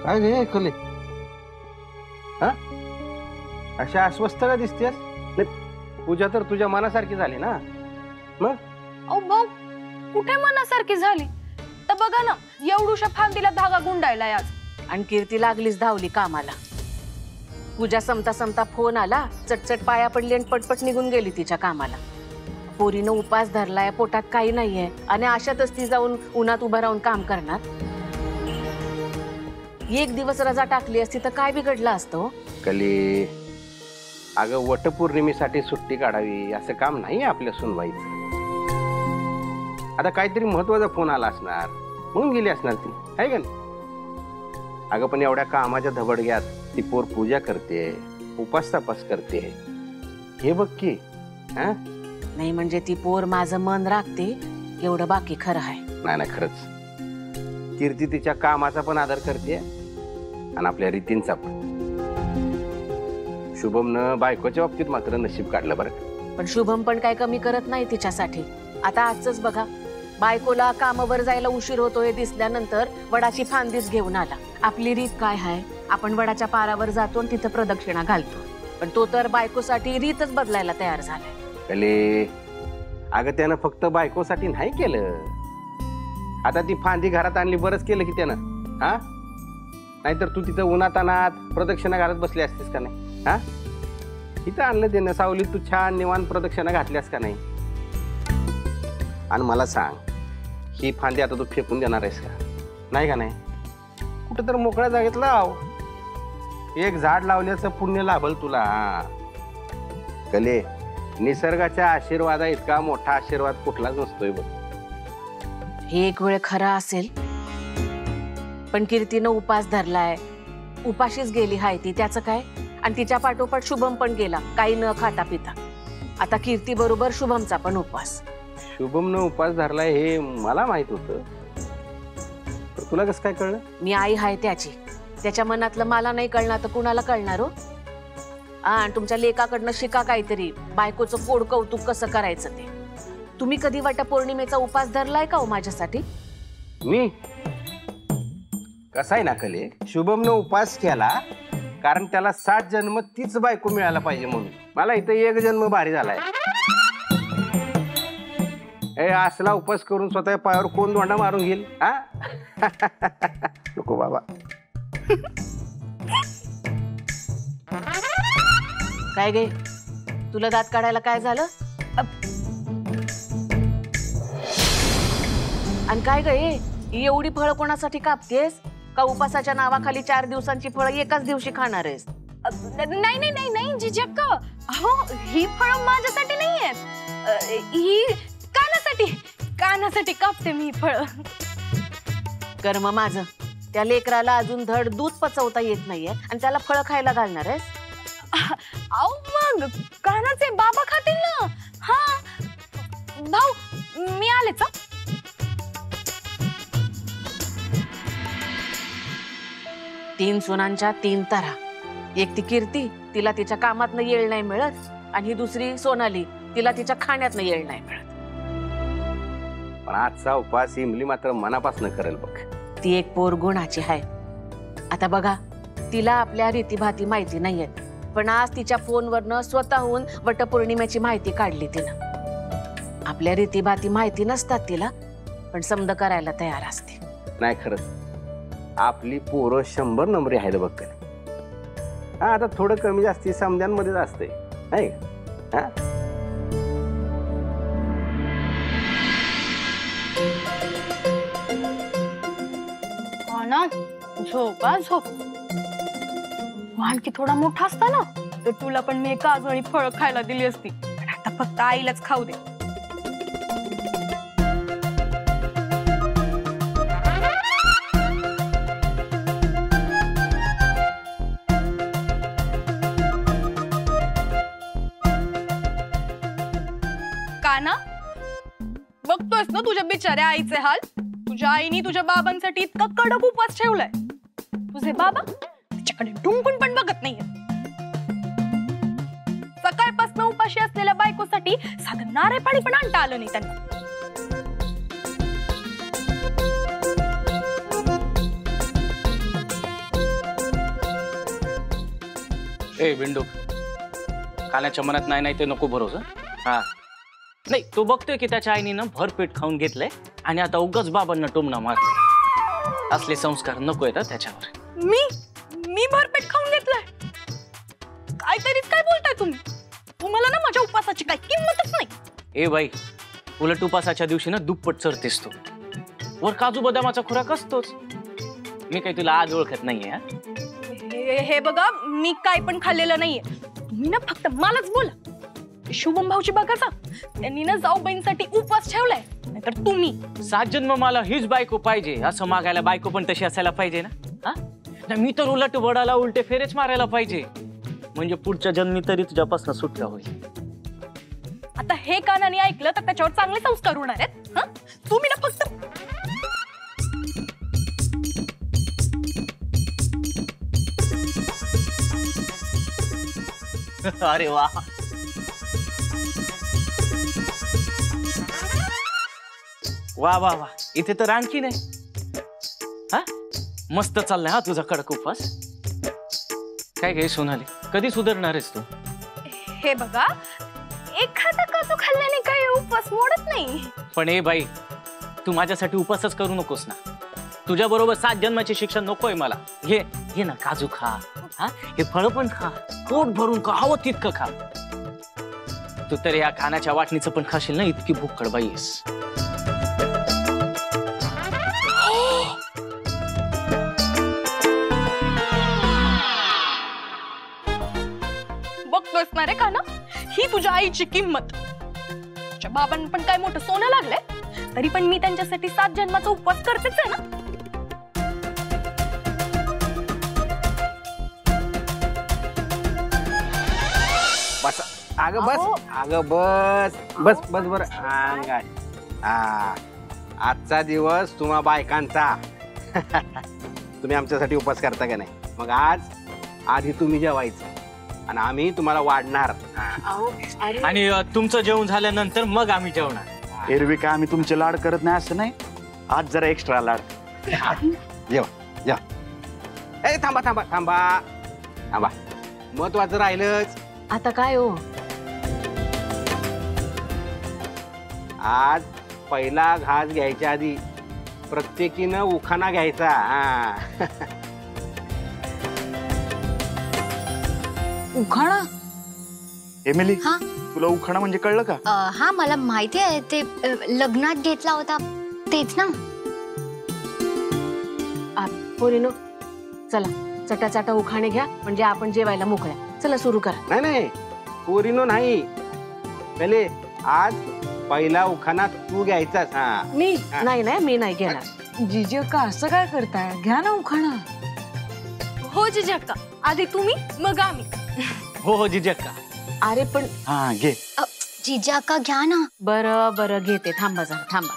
काय गे कले? हा, अशा अस्वस्थ का दिसतेस? पूजा तर तुझ्या मनासारखी झाली ना मग? अहो भाऊ, कुठे मनासारखी झाली? तर बघा ना, एवढूशा फांदीला धागा गुंडाळलाय आज. आणि कीर्ती लागलीच धावली कामाला. पूजा समता समता फोन आला, चटचट पाया पडली आणि पटपट निघून गेली तिच्या कामाला. पोरीनं उपास धरलाय, पोटात काही नाहीये आणि अशातच ती जाऊन उन्हात उभं राहून काम करणार. एक दिवस रजा टाकली असती तर काय बिघडलं असतं? कली, अगं वटपौर्णिमेसाठी सुट्टी काढावी असं काम नाही आपल्या सुनबाईचं. आता काहीतरी महत्वाचा फोन आला असणार म्हणून गेली असणार ती, आहे का नाही? अगं पण एवढ्या कामाच्या धबडग्यात ती पोर पूजा करते, उपास तपास करते, हे बघ की. हा, नाही म्हणजे ती पोर माझं मन राखते एवढं बाकी खरं आहे. नाही नाही, खरंच कीर्ती तिच्या कामाचा पण आदर करते आणि आपल्या रीतींचा पण. शुभमनं बायकोच्या बाबतीत मात्र नशीब काढलं बरं. पण शुभम पण काय कमी करत नाही तिच्यासाठी. आता आजच बघा, बायकोला कामावर जायला उशीर होतोय दिसल्यानंतर वडाची फांदीच घेऊन आला. आपली रीत काय आहे, आपण वडाच्या पारावर जातो आणि तिथं प्रदक्षिणा घालतो. पण तो तर बायकोसाठी रीतच बदलायला तयार झालाय. कले, अगं त्यानं फक्त बायकोसाठी नाही केलं. आता ती फांदी घरात आणली, बरंच केलं की त्यानं. हा, नाहीतर तू तिथं उन्हात अनात प्रदक्षिणा घालत बसली असतीस का नाही? हा, इथं आणलं त्यानं सावलीत, तू छान निवांत प्रदक्षिणा घातल्यास का नाही? आणि मला सांग, ही फांदी आता तू फेकून देणार आहेस का? नाही का नाही? कुठं तर मोकळ्या जागेत लाव. एक झाड लावल्याचं पुण्य लाभल तुला. कले, निसर्गाच्या आशीर्वादा इतका मोठा आशीर्वाद कुठलाच नसतोय बघ. हे एक वेळ खरं असेल, पण कीर्तीनं उपास धरलाय, उपाशीच गेली हाय ती, त्याचं काय? आणि तिच्या पाठोपाठ शुभम पण गेला, काही न खाता पिता. आता कीर्ती बरोबर शुभमचा पण उपास. शुभमनं उपास धरलाय हे मला माहित होतं, तुला कसं काय कळलं? मी आई हाय त्याची, त्याच्या मनातलं मला नाही कळणार तर कुणाला कळणार हो? आणि तुमच्या लेकाकडनं शिका काहीतरी, बायकोचं कोड कौतुक कसं करायचं ते. तुम्ही कधी वटपौर्णिमेचा उपास धरलाय का हो माझ्यासाठी? मी कसा आहे ना कले, शुभमनं उपास केला कारण त्याला 7 जन्म तीच बायको मिळायला पाहिजे म्हणून. मला इथं 1 जन्म भारी झालाय. असला उपास करून स्वतः पायावर कोण दोंडा मारून घेईल? हा, नको बाबा. काय गे, तुला दात काढायला काय झालं? आणि काय गे, एवढी फळं कोणासाठी कापतेस? का उपासाच्या नावाखाली 4 दिवसांची फळं एकाच दिवशी खाणार आहेस? नाही नाही नाही नाही जिजक्का, हो ही फळं माझ्यासाठी नाहीयेत. ही कानासाठी कापते मी फळं. कर्म माझं, त्या लेकराला अजून धड दूध पचवता येत नाहीये आणि त्याला फळं खायला घालणार आहेस? अहो मग कानाचे बाबा खातील ना. हा भाऊ, मी आलेच. 3 सुनांच्या 3 तऱ्हा. एक ती कीर्ती, तिला तिच्या कामातनं येळ नाही मिळत, आणि ही दुसरी सोनाली, तिला तिच्या खाण्यातनं येळ नाही मिळत. पण आजचा उपास इमली मात्र मनापासून करेल बघ. ती एक पोर गुणाची आहे. आता बघा, तिला आपल्या रीतीभाती माहिती नाहीयेत, पण आज तिच्या फोनवरनं स्वतःहून वटपौर्णिमेची माहिती काढली तिनं. आपल्या रीतीभाती माहिती नसतात तिला, पण समज करायला तयार असते. नाही खरंच, आपली पोरं 100 नंबरी आहेत बघ. हा, आता थोडं कमी जास्ती समद्यांमध्येच असतंय, नाही हा? ना झोपा झोप. आणखी थोडा मोठा असता ना तर तुला पण मी काजू आणि फळ खायला दिली असती, पण आता फक्त आईलाच खाऊ दे. काना, बघतोयस ना तुझ्या बिचाऱ्या आईचे हाल. तुझ्या आईनी तुझ्या बाबांसाठी इतका कडक उपवास ठेवलाय. तुझे बाबा तिच्याकडे डुंकून पण बघत नाहीये. सकाळपासून उपाशी असलेल्या बायकोसाठी साधं नारळ पाणी पण आणता आलं नाही त्यांना. ए बिंडू, कानाच्या मनात नाही नाही ते नको भरोसा. हा नाही, तो बघतोय की त्याच्या आईनीनं भरपेट खाऊन घेतलंय आणि आता उगाच बाबांना टोमणा मारतोय. असले संस्कार नको येतात त्याच्यावर. मी भरपेट खाऊन घेतलंय? काहीतरीच काय बोलताय तुम्ही? तुम्हाला ना माझ्या उपवासाची काय किंमतच नाही. ए बाई, उलट उपासाच्या दिवशी ना दुप्पट चरतेस तू. वर काजू बदामाचा खुराक असतोच. मी काही तुला आज ओळखत नाहीये. हे बघा, मी काय पण खाल्लेलं नाहीये. तुम्ही ना फक्त मलाच बोला. शुभम भाऊची बघा जा, त्यांनी ना जाऊबाईंसाठी उपवास ठेवलाय. नाहीतर तुम्ही 7 जन्म मला हीच बायको पाहिजे असं मागायला बायको पण तशी असायला पाहिजे ना. हा नाही, मी तर उलट वडाला उलटे फेरेच मारायला पाहिजे. म्हणजे पुढच्या जन्मी तरी तुझ्यापासून सुटका होईल. आता हे कानाने ऐकलं तर त्याच्यावर चांगले संस्कार होणार आहेत. हं? तुम्ही ना फक्त अरे वा, वा वा वा, इथे तर आणखी नाही. हा मस्त चाललाय हा तुझा कडक उपवास. काय काय सोनाली, कधी सुधारणार आहेस तू? हे बघा, एखादा काजू खाल्ल्याने काय उपवास मोडत नाही. पण ए बाई, तू माझ्यासाठी उपवासच करू नकोस ना. तुझ्या बरोबर 7 जन्माची शिक्षा नकोय मला. घे ना काजू खा. हा हे फळ पण खा, पोट भरून खा, हवं तितकं खा. तू तर या कानाच्या वाटणीचं पण खाशील ना, इतकी भूक कडबाई आहेस. बघतोस ना रे काना, ही तुझ्या आईची किंमत. तुझ्या बाबांना पण काय मोठं सोनं लागलंय, तरी पण मी त्यांच्यासाठी 7 जन्माचा उपवास करतेच आहे ना. बस अगं बस, अगं बस बस बस बर. अंगाय हा, आजचा दिवस तुम्हा बायकांचा. तुम्ही आमच्यासाठी उपवास करता का नाही? मग आज आधी तुम्ही जेवायचं आणि आम्ही तुम्हाला वाढणार. आणि तुमचं जेवण झाल्यानंतर मग आम्ही जेवणार. एरवी काय आम्ही तुमचे लाड करत नाही असं नाही, आज जरा एक्स्ट्रा लाड. जेवा जेवा. ए थांबा थांबा थांबा थांबा, महत्वाचं राहिलंच. आता काय हो? आज पहिला घास घ्यायच्या आधी प्रत्येकीनं उखाणा घ्यायचा. हा उखाणा? एमिली, हा? तुला उखाणा म्हणजे कळलं का? हा, मला माहिती आहे. ते लग्नात घेतला होता तेच ना. पोरीनो, चला चटाचटा उखाणे घ्या, म्हणजे आपण जेवायला मोकळ्या. चला सुरू करा. नाही नाही, पोरीनो नाही. पहिले आज पहिला उखाणा तू घ्यायचाच. हा मी नाही नाही, मी नाही घेणार. जीजी का असं काय करताय? घ्या ना उखाणा. हो जिजक्का, आधी तुम्ही मग आम्ही. हो हो जिजक्का. अरे पण हा घे. जीजा का घ्या ना. बरं बरं घेते. थांबा जरा थांबा.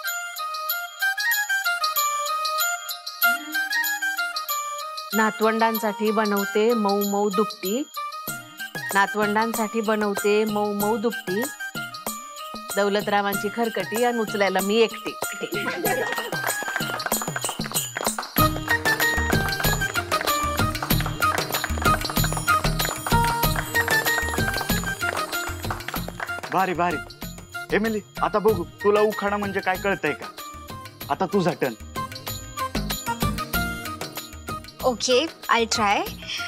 नातवंडांसाठी बनवते मऊ मऊ दुपटी. नातवंडांसाठी बनवते मऊ मऊ दुपटी. दौलतरावांची खरकटी आणि उचलायला मी एकटी. भारी भारी. एमिली, आता बघू तुला उखाणा म्हणजे काय कळतंय का? आता तुझा टर्न. Okay, I try.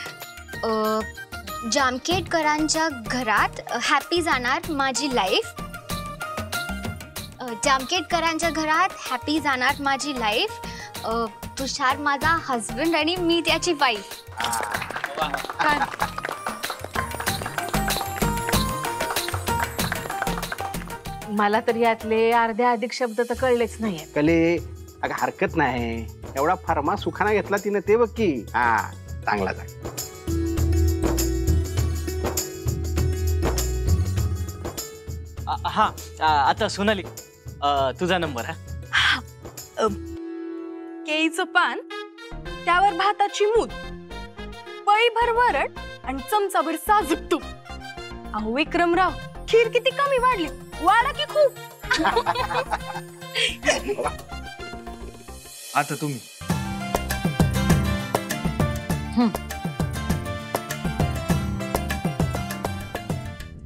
जामखेडकरांच्या घरात हॅपी जाणार माझी लाईफ. जामखेडकरांच्या घरात हॅपी जाणार माझी लाईफ. तुषार माझा हजबंड आणि मी त्याची वाईफ. मला तर यातले अर्ध्या अधिक शब्द तर कळलेच नाहीये. कले अगं हरकत नाही. एवढा फर्मा सुखाना घेतला तिने ते बघ की. हा चांगला जा. हा आता सोनाली, तुझा नंबर. हा केळीचं पान, त्यावर भाताची मूद, पळीभर वरण आणि चमचाभर साजूक तूप. अहो विक्रमराव, खीर किती कमी वाढली, वाढा की खूप. आता तुम्ही.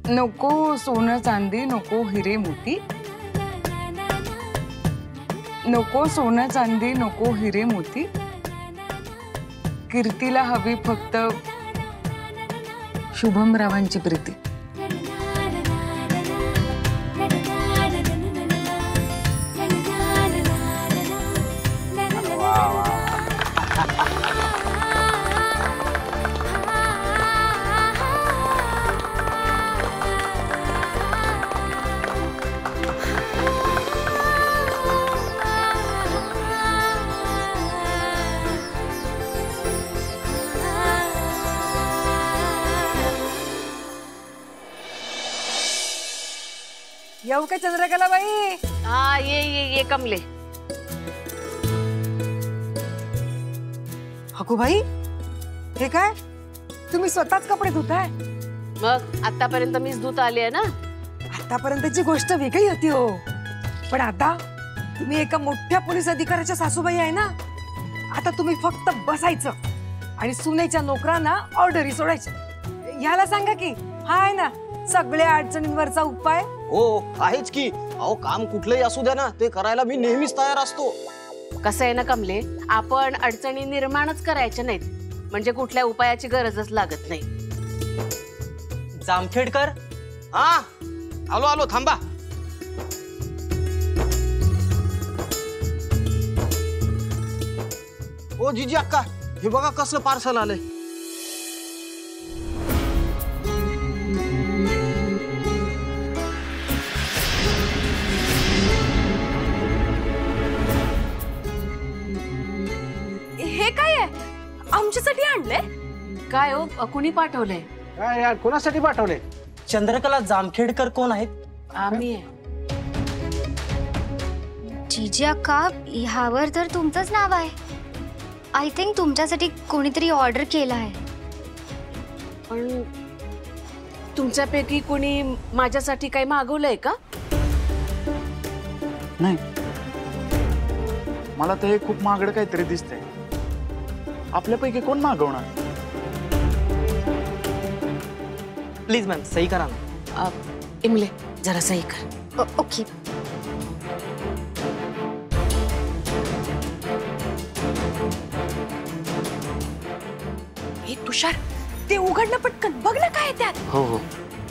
नको सोनं चांदी, नको हिरे मोती. नको सोनं चांदी, नको हिरे मोती. कीर्तीला हवी फक्त शुभमरावांची प्रीती. येऊ का चंद्रकला बाई? हा ये ये ये कमले. हकूबाई, हे काय? तुम्ही स्वतःच कपडे धुताय? मग आतापर्यंत मीच धुत आली आहे ना. आतापर्यंतची गोष्ट वेगळी होती हो, पण आता तुम्ही एका मोठ्या पोलीस अधिकाऱ्याच्या सासूबाई आहे ना. आता तुम्ही फक्त बसायचं आणि सुनेच्या नोकरांना ऑर्डरी सोडायच्या. याला सांगा की हा आहे ना सगळ्या अडचणींवरचा उपाय. हो आहेच की. अहो काम कुठलंही असू द्या ना, ते करायला मी नेहमीच तयार असतो. कसं आहे ना कमले, आपण अडचणी निर्माणच करायच्या नाहीत, म्हणजे कुठल्या उपायाची गरजच लागत नाही. जामखेडकर, हा आलो आलो, थांबा. ओ जीजी अक्का, हे बघा कसलं पार्सल आलंय. हे काय आहे? आमच्यासाठी आणलंय? काय हो, कुणी पाठवलंय? काय यार, कोणासाठी पाठवले? चंद्रकला जामखेडकर कोण आहेत? आम्ही आहे. जीजी अक्का, ह्यावर तर तुमचंच नाव आहे. आय थिंक तुमच्यासाठी कोणीतरी ऑर्डर केला आहे. पण तुमच्यापैकी कोणी माझ्यासाठी काही मागवलंय का? नाही, मला तर हे खूप महागडं काहीतरी दिसतंय. आपल्यापैकी कोण मागवणार? प्लीज मॅम सही करा ना. इमले जरा सही कर. ओके. हे तुषार, ते उघडणं पटकन, बघ ना काय आहे त्यात. हो हो.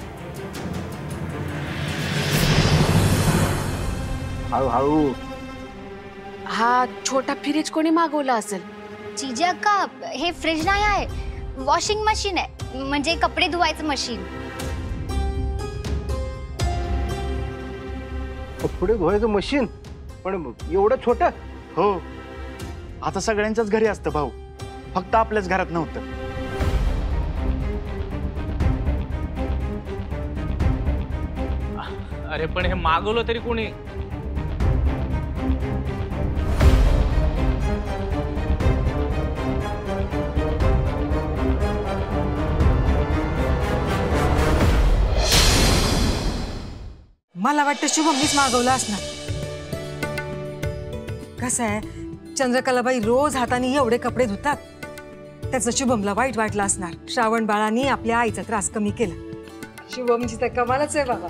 हळूहळू. हा छोटा फ्रीज कोणी मागवला असेल. जीजी अक्का, हे फ्रीज नाही आहे, वॉशिंग मशीन आहे, म्हणजे कपडे धुवायचं मशीन. कपडे धुवायचं मशीन? पण एवढं छोट? हो, आता सगळ्यांच्याच घरी असतं भाऊ, फक्त आपल्याच घरात नव्हतं. अरे पण हे मागवलं तरी कोणी? मला वाटतं शुभमनीच मागवलं असणार. कसं आहे, चंद्रकलाबाई रोज हाताने एवढे कपडे धुतात, त्याचं शुभमला वाईट वाटलं असणार. श्रावण बाळांनी आपल्या आईचा त्रास कमी केला. शुभमची तर कमालच आहे बाबा.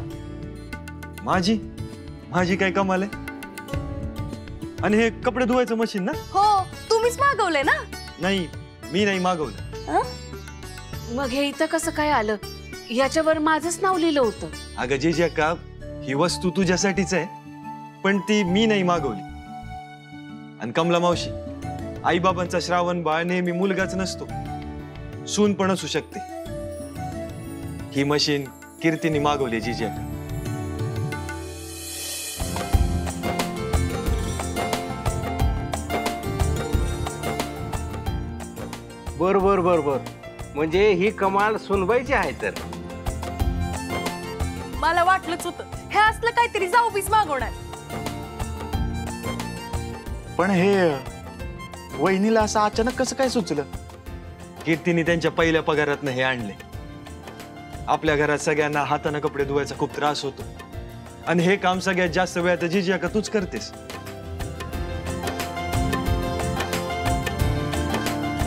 माझी काय कमाल आहे? आणि हे कपडे धुवायचं मशीन ना? हो, तुम्हीच मागवलंय ना? नाही, मी नाही मागवलं. मग हे इथं कसं काय आलं? याच्यावर माझंच नाव लिहिलं होतं. अगं जीजी अक्का, ही वस्तू तुझ्यासाठीच आहे, पण ती मी नाही मागवली. आणि कमला मावशी, आई बाबांचा श्रावण बाळ नेहमी मुलगाच नसतो, सून पण असू शकते. ही मशीन कीर्तीने मागवली जीजी अक्का. बर बर बर बर, म्हणजे ही कमाल सुनबाईची आहे तर. मला वाटलंच होतं हे असलं काहीतरी जाऊबीस मागवणार. पण हे वहिनीला असं अचानक कसं काय सुचलं? कीर्तीने त्यांच्या पहिल्या पगारातनं हे आणले. आपल्या घरात सगळ्यांना हाताने कपडे धुवायचा खूप त्रास होतो, आणि हे काम सगळ्यात जास्त वेळा तर जीजी अक्का तूच करतेस.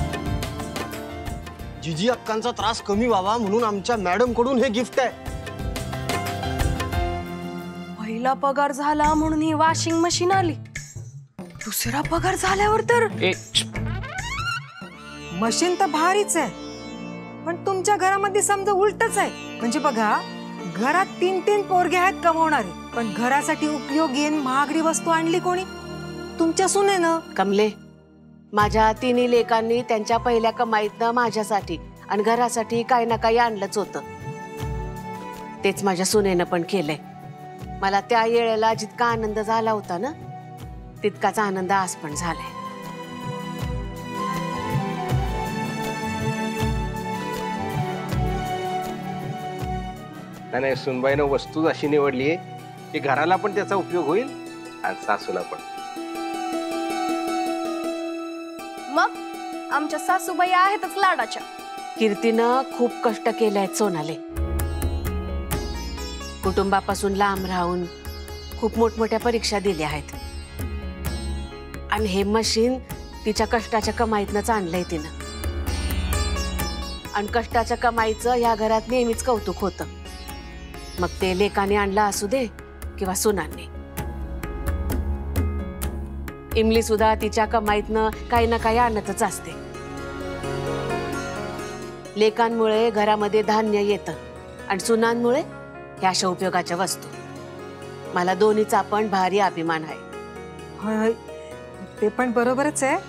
जीजी अक्कांचा त्रास कमी व्हावा म्हणून आमच्या मॅडम कडून हे गिफ्ट आहे. पहिला पगार झाला म्हणून ही वॉशिंग मशीन आली, दुसरा पगार झाल्यावर तर मशीन तर भारीच आहे, पण तुमच्या घरामध्ये समजा उलटच आहे. म्हणजे बघा, घरात 3-3 पोरगे आहेत कमवणारे, पण घरासाठी उपयोगी आणि महागडी वस्तू आणली कोणी? तुमच्या सुनेनं. कमले, माझ्या तिन्ही लेकांनी त्यांच्या पहिल्या कमाईतनं माझ्यासाठी आणि घरासाठी काही ना काही आणलंच होतं. तेच माझ्या सुनेनं पण केलंय. मला त्या वेळेला जितका आनंद झाला होता ना, तितकाच आनंद आज पण झालाय. नाही सुनबाईनं वस्तूच अशी निवडली आहे की घराला पण त्याचा उपयोग होईल आणि सासूला पण. मग आमच्या सासूबाई आहेतच लाडाच्या. कीर्तीनं खूप कष्ट केले आहेत सोनाले. कुटुंबापासून लांब राहून खूप मोठमोठ्या परीक्षा दिल्या आहेत, आणि हे मशीन तिच्या कष्टाच्या कमाईतनंच आणलंय तिनं. आणि कष्टाच्या कमाईचं या घरात नेहमीच कौतुक होतं, मग ते लेकाने आणलं असू दे किंवा सुनांनी. इमली सुद्धा तिच्या कमाईतनं काही ना काही आणतच असते. लेकांमुळे घरामध्ये धान्य येतं आणि सुनांमुळे ह्या अशा उपयोगाच्या वस्तू. मला दोन्हीचा पण भारी अभिमान आहे. होय, ते पण बरोबरच आहे.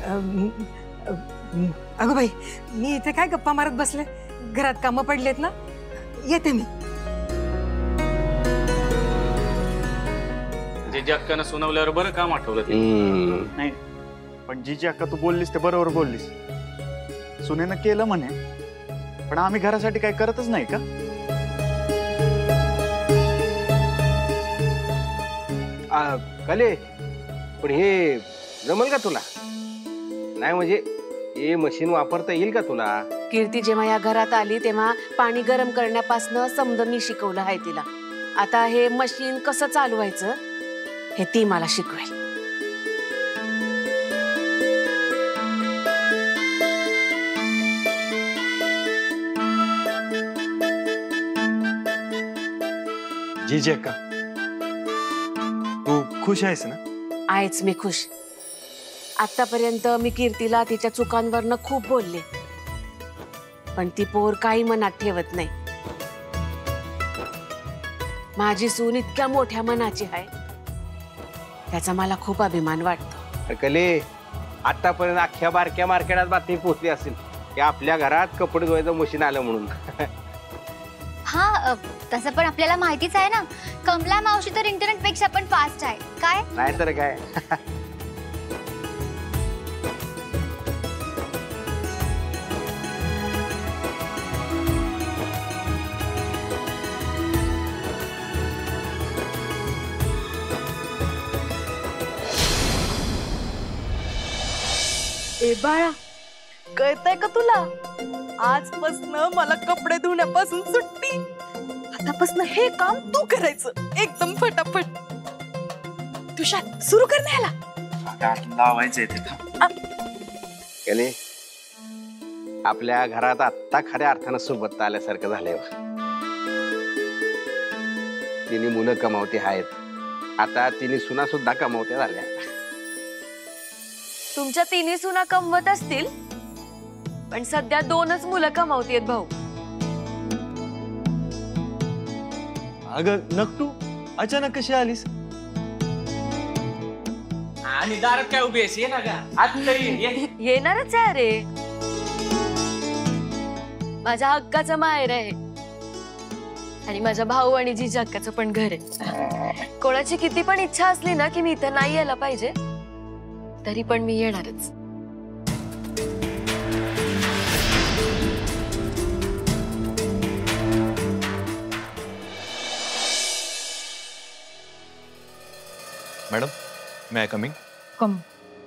अगं बाई, मी इथे काय गप्पा मारत बसले, घरात कामं पडलेत ना, येते मी. जे अक्कानं सुनावल्यावर बरं काम आठवलं ते. नाही, पण जी अक्का तू बोललीस ते बरोबर बोललीस. सुनेनं केलं म्हणे, पण आम्ही घरासाठी काही करतच नाही का? कले, पण हे जमल का तुला? नाही म्हणजे हे मशीन वापरता येईल का तुला? कीर्ती जेव्हा या घरात आली तेव्हा पाणी गरम करण्यापासून समज मी शिकवलं आहे तिला. आता हे मशीन कसं चालवायचं हे ती मला शिकवेल. जी अक्का, तू खुश आहेस ना? आहेच मी खुश. आतापर्यंत मी कीर्तीला तिच्या चुकांवरनं खूप बोलले, पण ती पोर काही मनात ठेवत नाही. माझी सून इतक्या मोठ्या मनाची आहे, त्याचा मला खूप अभिमान वाटतो. कले, आतापर्यंत अख्ख्या बारक्या मार्केटात बातमी पोहोचली असेल की आपल्या घरात कपडे धुवायचं मशीन आलं म्हणून. हा, तसं पण आपल्याला माहितीच आहे ना, कमला मावशी तर इंटरनेट पेक्षा पण फास्ट आहे. काय नाही तर काय. ए बाळा, कळतंय का तुला? आजपासून मला कपडे धुण्यापासून सुट्टी. आतापासून हे काम तू करायचं एकदम फटाफट. तुषार, सुरू कर ना ह्याला. लावायचंय ते. कले, आपल्या घरात आत्ता खऱ्या अर्थानं सोबत आल्यासारखं झालंय. तिने मुलं कमावते आहेत, आता तिने सुना सुद्धा कमावत्या झाल्या. तुमच्या तिन्ही सुना कमवत असतील, पण सध्या 2च मुलं कमावतेत भाऊ. अगं नकटू, अचानक कशी आलीस? आणि दारात काय उभी आहेस? ये ना गा, आत तरी ये. येणारच आहे रे. माझ्या हक्काचं माहेर आहे आणि माझा भाऊ आणि जीजा हक्काचं पण घर आहे. कोणाची किती पण इच्छा असली ना की मी इथं नाही यायला पाहिजे, तरी पण मी येणारच. Madam, may I coming? Come.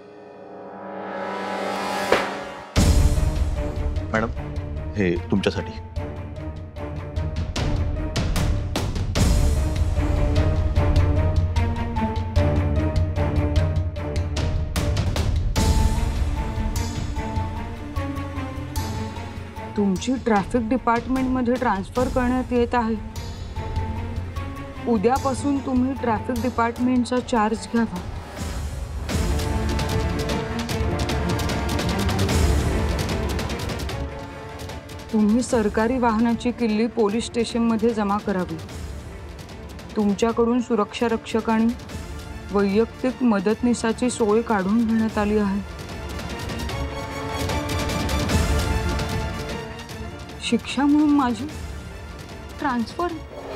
Madam, हे तुमच्यासाठी. तुमची ट्रॅफिक डिपार्टमेंटमध्ये ट्रान्सफर करण्यात येत आहे. उद्यापासून तुम्ही ट्रॅफिक डिपार्टमेंटचा चार्ज घ्यावा. तुम्ही सरकारी वाहनाची किल्ली पोलीस स्टेशनमध्ये जमा करावी. तुमच्याकडून सुरक्षा रक्षक आणि वैयक्तिक मदतनीसाची सोय काढून घेण्यात आली आहे. शिक्षा म्हणून माझी ट्रान्सफर.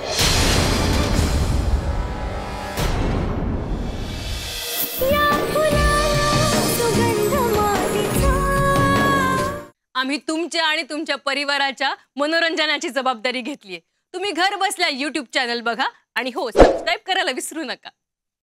आम्ही तुमच्या आणि तुमच्या परिवाराच्या मनोरंजनाची जबाबदारी घेतलीये. तुम्ही घर बसल्या YouTube चॅनल बघा आणि हो सबस्क्राईब करायला विसरू नका.